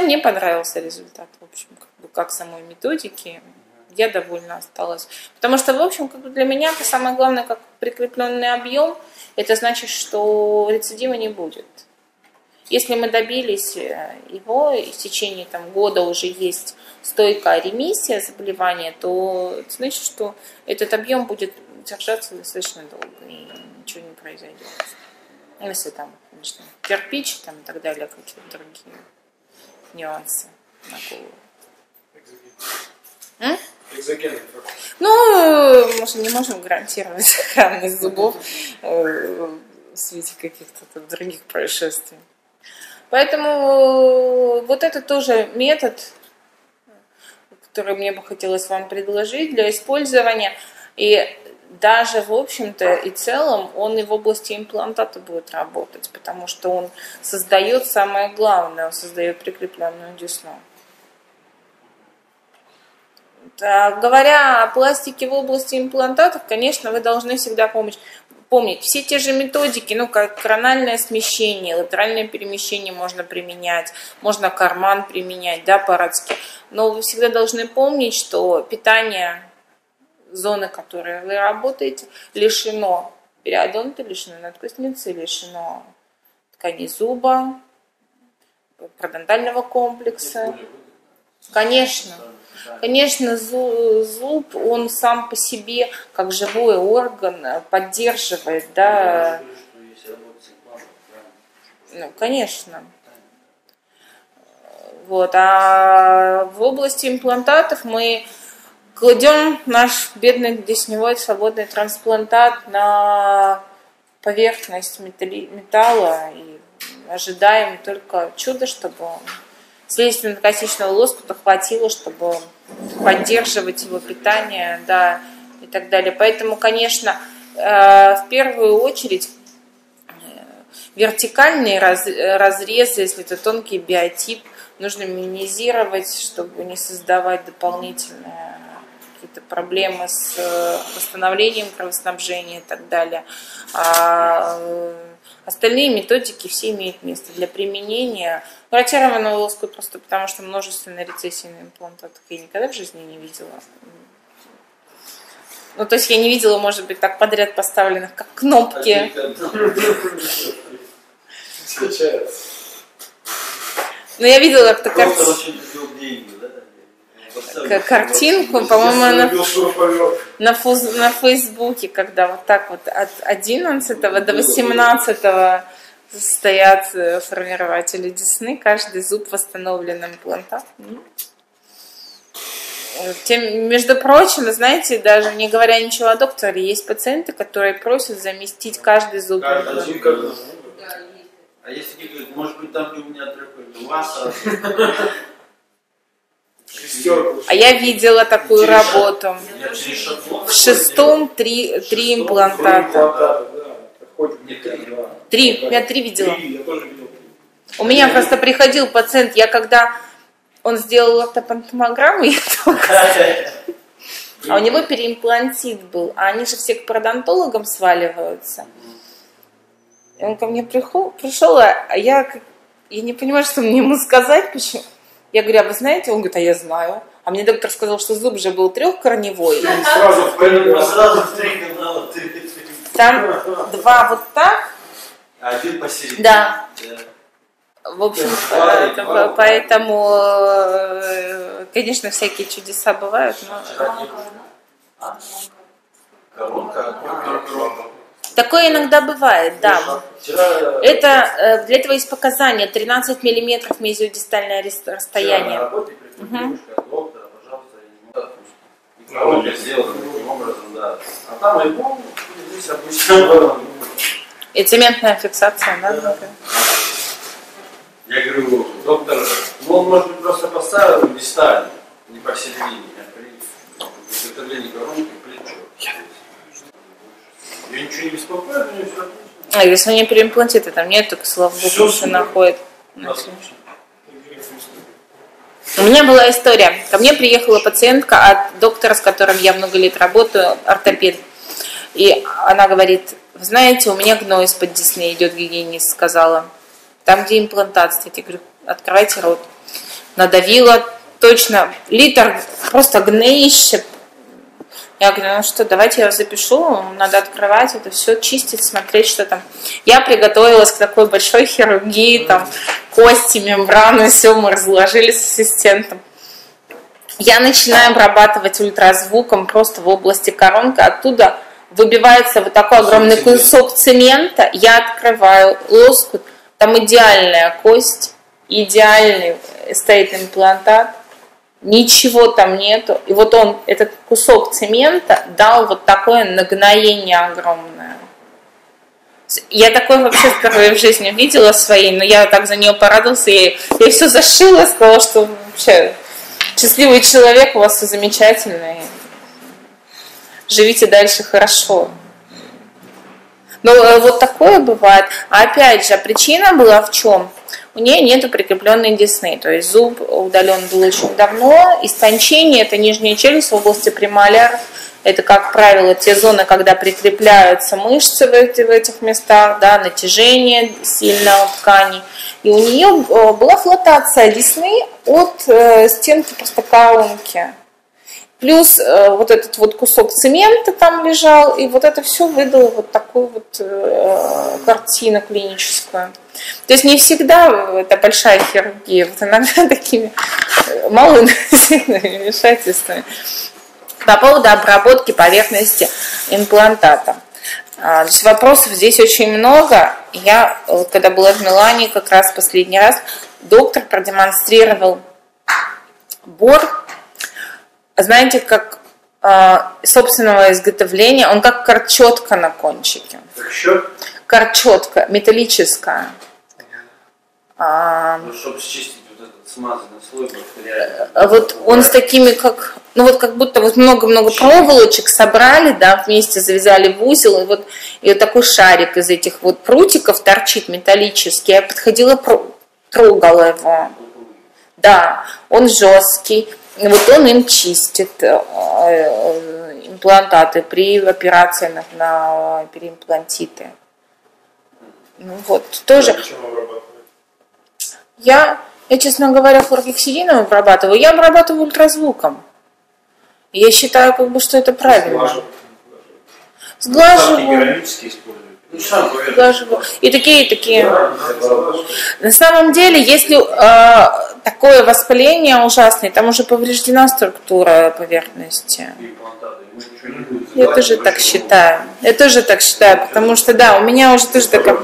мне понравился результат, в общем, как самой методики. Я довольна осталась. Потому что, в общем, для меня это самое главное, как прикрепленный объем, это значит, что рецидива не будет. Если мы добились его, и в течение года уже есть стойкая ремиссия заболевания, то это значит, что этот объем будет держаться достаточно долго и ничего не произойдет. Если конечно, кирпич и так далее, какие-то другие нюансы на голову. Ну, мы же не можем гарантировать сохранность зубов в свете каких-то других происшествий. Поэтому вот это тоже метод, который мне бы хотелось вам предложить для использования. И даже, в общем-то, и целом, он и в области имплантата будет работать, потому что он создает самое главное, он создает прикрепленную десну. Говоря о пластике в области имплантатов, конечно, вы должны всегда помнить все те же методики, как корональное смещение, латеральное перемещение можно применять, можно карман применять, по-радски. Но вы всегда должны помнить, что питание зоны, в которой вы работаете, лишено периодонта, лишено надкостницы, лишено тканей зуба, пародонтального комплекса. Конечно, зуб, он сам по себе, как живой орган, поддерживает, конечно. А в области имплантатов мы кладем наш бедный десневой свободный трансплантат на поверхность металла и ожидаем только чуда, чтобы слизистно-костичного лоскута хватило, чтобы поддерживать его питание, и так далее. Поэтому, конечно, в первую очередь вертикальные разрезы, если это тонкий биотип, нужно минимизировать, чтобы не создавать дополнительные какие-то проблемы с восстановлением кровоснабжения и так далее. Остальные методики все имеют место для применения. Ротированного лоскута просто потому, что множественные рецессии на имплантатах я никогда в жизни не видела. То есть я не видела, может быть, так подряд поставленных, как кнопки. Но я видела как-то картинку, по-моему, на Фейсбуке, когда вот так вот от 11 до 18 стоят формирователи десны, каждый зуб восстановлен имплантатом. Между прочим, знаете, даже не говоря ничего о докторе, есть пациенты, которые просят заместить каждый зуб. А если не говорят, может быть, там, где у меня трехой, у вас... А я видела такую работу. В 6-м 3 имплантата. 3, я 3 видела. У меня просто приходил пациент, он сделал ортопантомограмму, а у него переимплантит был, а они же все к пародонтологам сваливаются. И он ко мне пришел, а я не понимаю, что мне ему сказать, почему. Я говорю, а вы знаете? Он говорит, а я знаю. А мне доктор сказал, что зуб же был трехкорневой. Сразу в 3 канала. Там 2 вот так. Один посередине. Да. В общем, поэтому, конечно, всякие чудеса бывают. Такое иногда бывает, да. Это, для этого есть показания. 13 миллиметров мезиодистальное расстояние. И цементная фиксация, да? Я говорю, доктор, он, может быть, просто поставил дисталь, не посередине, а при изготовлении коронки плечо. Я ничего не беспокоит, у меня все отлично. А если не переимплантиты, там нет, только слава богу, что находит. У меня была история. Ко мне приехала пациентка от доктора, с которым я много лет работаю, ортопед. И она говорит, вы знаете, у меня гной из-под десны идет, гигиенист сказала. Там, где имплантат, кстати, говорю, открывайте рот. надавила точно, литр просто гноище. Я говорю, ну что, давайте я вас запишу, надо открывать это все, чистить, смотреть, что там. Я приготовилась к такой большой хирургии, там, кости, мембраны, все мы разложили с ассистентом. Я начинаю обрабатывать ультразвуком просто в области коронки, оттуда выбивается вот такой огромный кусок цемента, я открываю лоскут, там идеальная кость, идеальный стоит имплантат, ничего там нету. И вот он, этот кусок цемента, дал вот такое нагноение огромное. Я такое вообще впервые в жизни видела своей, но я так за нее порадовался, я все зашила, сказала, что вообще счастливый человек, у вас все замечательно, живите дальше хорошо. Но вот такое бывает. А опять же, причина была в чем? У нее нету прикрепленной десны, то есть зуб удален был очень давно. Истончение – это нижняя челюсть в области премоляров. Это, как правило, те зоны, когда прикрепляются мышцы в этих местах, да, натяжение сильно у тканей. И у нее была флотация десны от стенки просто коронки. Плюс вот этот вот кусок цемента там лежал, и вот это все выдало вот такую вот картину клиническую. То есть не всегда это большая хирургия, вот иногда такими малыми вмешательствами. По поводу обработки поверхности имплантата. То есть вопросов здесь очень много. Я, когда была в Милане, как раз последний раз, доктор продемонстрировал бор, знаете, как собственного изготовления, он как корчетка на кончике. Корчетка, металлическая. Ну, чтобы счистить вот этот смазанный слой бактериальный. Вот он с такими, как, ну вот как будто вот много-много проволочек собрали, да, вместе завязали в узел, и вот такой шарик из этих вот прутиков торчит металлический. Я подходила, трогала его. Да, он жесткий. И вот он им чистит имплантаты при операции на переимплантиты. Ну вот, тоже. Я, честно говоря, хлоргексидином обрабатываю. Я обрабатываю ультразвуком. Я считаю, как бы, что это правильно. Сглаживаю. И такие. На самом деле, если такое воспаление ужасное, там уже повреждена структура поверхности. Я тоже так считаю. Потому что, да, у меня уже тоже такая...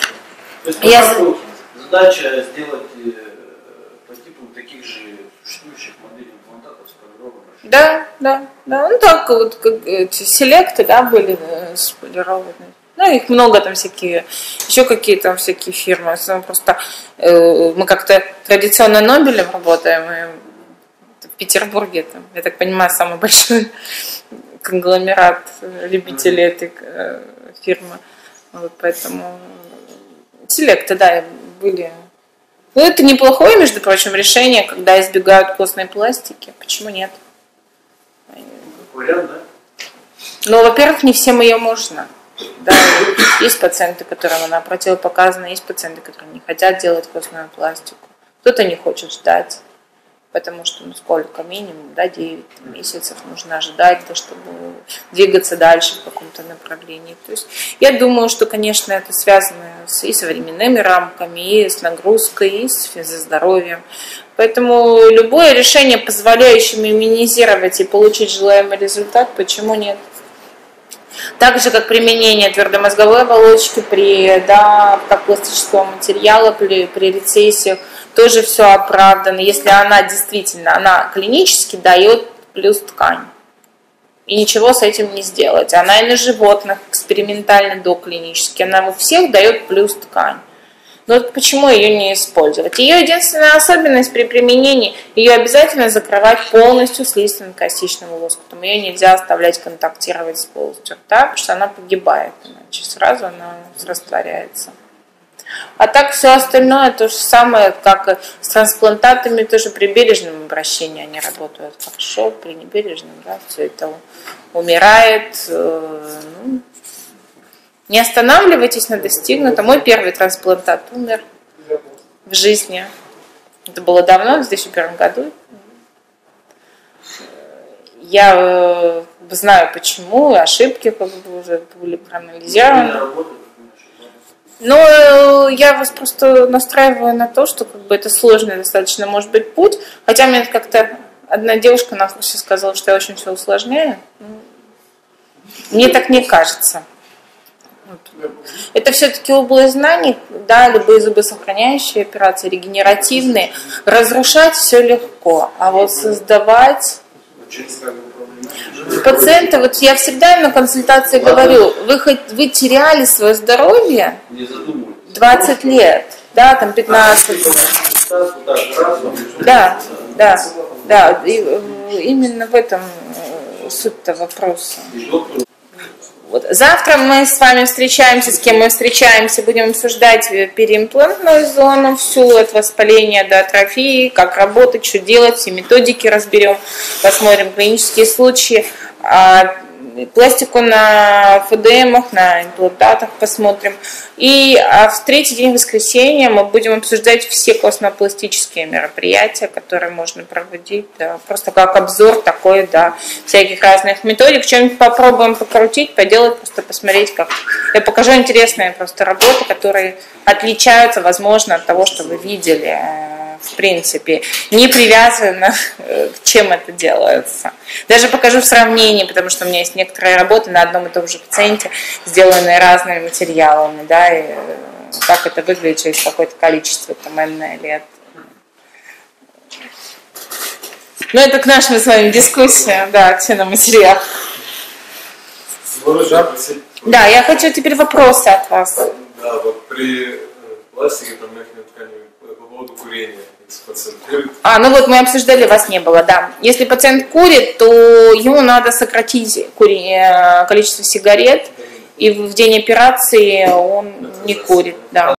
Задача сделать по типу таких же существующих моделей имплантатов с полированных. Да. Ну так вот, как эти селекты, да, были сполированные. Ну, их много там всякие, еще какие-то всякие фирмы. Просто мы как-то традиционно Нобелем работаем, и в Петербурге, там, я так понимаю, самый большой конгломерат любителей этой фирмы. Вот поэтому селекты, да, были. Ну, это неплохое, между прочим, решение, когда избегают костной пластики. Почему нет? Вариант, да? Ну, во-первых, не всем ее можно. Да, есть пациенты, которым она противопоказана, есть пациенты, которые не хотят делать костную пластику. Кто-то не хочет ждать, потому что, ну, сколько, минимум, да, 9 месяцев нужно ожидать, да, чтобы двигаться дальше в каком-то направлении. То есть я думаю, что, конечно, это связано и со временными рамками, и с нагрузкой, и с физздоровьем. Поэтому любое решение, позволяющее минимизировать и получить желаемый результат, почему нет? Так же, как применение твердомозговой оболочки как пластического материала при рецессиях, тоже все оправдано, если она действительно, она клинически дает плюс ткань. И ничего с этим не сделать. Она и на животных экспериментально доклинически, она у всех дает плюс ткань. Но вот почему ее не использовать? Ее единственная особенность при применении, ее обязательно закрывать полностью слизистым-костичным лоскутом. Ее нельзя оставлять контактировать с полостью рта, потому что она погибает, иначе сразу она растворяется. А так все остальное то же самое, как с трансплантатами, тоже при бережном обращении они работают хорошо, при небережном, да, все это умирает. Не останавливайтесь на достигнутом. Мой первый трансплантат умер в жизни. Это было давно, в 2001 году. Я знаю почему, ошибки как бы уже были проанализированы. Но я вас просто настраиваю на то, что как бы это сложный достаточно может быть путь. Хотя мне как-то одна девушка на курсе сказала, что я очень все усложняю. Мне так не кажется. Это все-таки область знаний, да, любые зубосохраняющие операции, регенеративные. Разрушать все легко, а вот создавать... Пациенты, вот я всегда на консультации говорю, вы теряли свое здоровье 20 лет, да, там 15. Да. И именно в этом суть-то вопроса. Вот. Завтра мы с вами встречаемся, с кем мы встречаемся, будем обсуждать переимплантную зону, всю от воспаления до атрофии, как работать, что делать, все методики разберем, посмотрим клинические случаи, пластику на ФДМах, на имплантатах посмотрим. И в третий день воскресенья мы будем обсуждать все костно-пластические мероприятия, которые можно проводить, да, просто как обзор такой, да, всяких разных методик. Что-нибудь попробуем покрутить, поделать, просто посмотреть, как. Я покажу интересные просто работы, которые отличаются, возможно, от того, что вы видели. В принципе, не привязано к чем это делается. Даже покажу в сравнении, потому что у меня есть некоторые работы на одном и том же пациенте, сделанные разными материалами, да, и как это выглядит через какое-то количество там энное лет. Ну, это к нашим с вами дискуссиям, да, к материалам. Да, я хочу теперь вопросы от вас. Да, вот при пластике там мягкой ткани по поводу курения. Пациент курит. Ну вот мы обсуждали, вас не было, да. Если пациент курит, то ему надо сократить количество сигарет, и в день операции он не курит, да.